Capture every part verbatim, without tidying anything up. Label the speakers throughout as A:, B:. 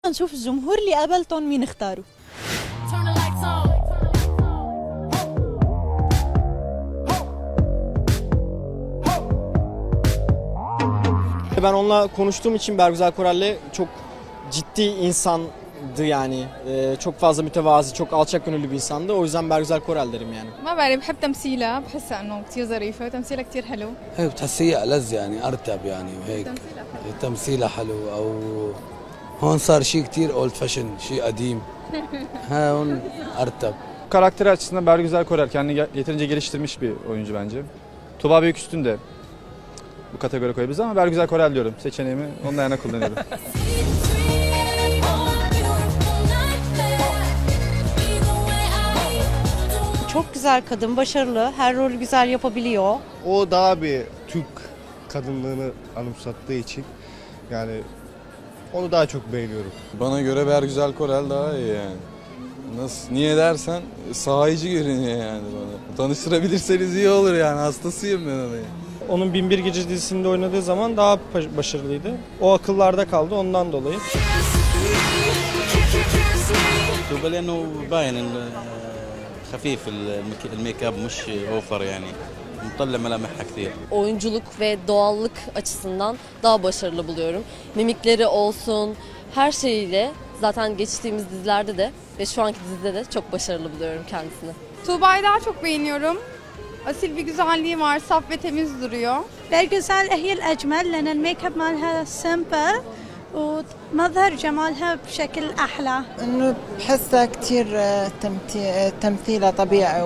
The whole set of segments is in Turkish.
A: نشوف الجمهور اللي قابلتهم مين اختاروا.
B: Ben onunla konuştuğum için Bergüzar Korel'le çok ciddi insandı yani. Ee, çok fazla mütevazi, çok alçak gönüllü bir insandı. O yüzden Bergüzar Korel derim yani.
C: ما بعرف بحب تمثيلها بحسها انه كثير ظريفه وتمثيلها كثير حلو.
D: هي بتحسيها ألذ يعني أرتب يعني وهيك تمثيلها حلو أو هون صار شيء كثير اولد فاشن شيء قديم هون أرتب.
E: Karakteri açısından Bergüzar Korel kendini yeterince geliştirmiş bir oyuncu bence. Tuğba Büyüküstün de bu kategori koyabiliriz ama Bergüzar Korel diyorum. Seçeneğimi onun ayağına kullanıyorum.
F: Çok güzel kadın, başarılı, her rolü güzel yapabiliyor.
G: O daha bir Türk kadınlığını anımsattığı için yani onu daha çok beğeniyorum.
H: Bana göre Bergüzar Korel daha iyi yani. Nasıl? Niye dersen sahici görünüyor yani bana. Tanıştırabilirseniz iyi olur yani, hastasıyım ben ona.
B: Onun Bin Bir Gece dizisinde oynadığı zaman daha başarılıydı. O akıllarda kaldı ondan dolayı.
I: توبة لأنه باين خفيف الميك اب مش اوفر يعني مطلع ملامحها كثير.
F: Oyunculuk ve doğallık açısından daha başarılı buluyorum. Mimikleri olsun, her şeyiyle zaten geçtiğimiz dizilerde de ve şu anki dizide de çok başarılı buluyorum kendisini.
C: Tuğba'yı daha çok beğeniyorum. Asil bir güzelliği var, saf ve temiz duruyor.
A: برجزال هي الأجمل لأن الميك اب مالها سمبل ومظهر جمالها بشكل أحلى.
J: إنه بحسها كتير تمثيلها طبيعي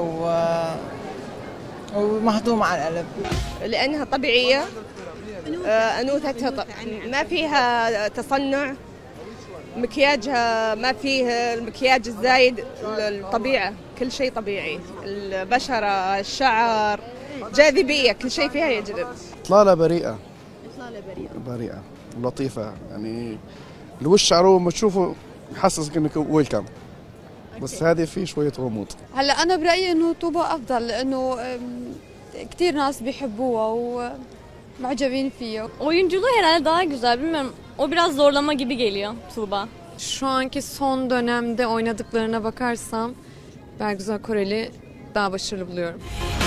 J: ومهضوم على القلب.
K: لأنها طبيعية أنوثتها ما فيها تصنع مكياجها ما فيه المكياج الزايد الطبيعة كل شيء طبيعي البشرة الشعر جاذبية كل شيء فيها يجذب.
G: إطلالة بريئة. إطلالة بريئة. بريئة ولطيفة يعني الوش شعره لما تشوفه يحسسك إنك ويلكم. بس هذه فيه شوية غموض.
C: هلا أنا برأيي إنه طوبة أفضل لأنه كثير ناس بيحبوها ومعجبين فيها.
F: Oyunculuğu herhalde daha güzel, bilmiyorum. O biraz zorlama gibi geliyor Tuğba.
L: Şu anki son dönemde oynadıklarına bakarsam Bergüzar Korel'i daha başarılı buluyorum.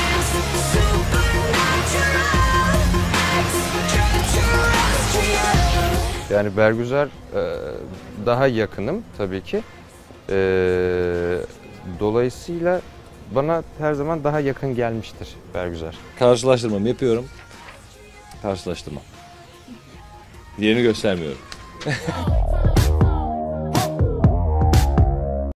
M: Yani Bergüzar daha yakınım tabii ki. Dolayısıyla bana her zaman daha yakın gelmiştir Bergüzar.
N: Karşılaştırmamı yapıyorum. Karşılaştırmam. Diğerini göstermiyorum.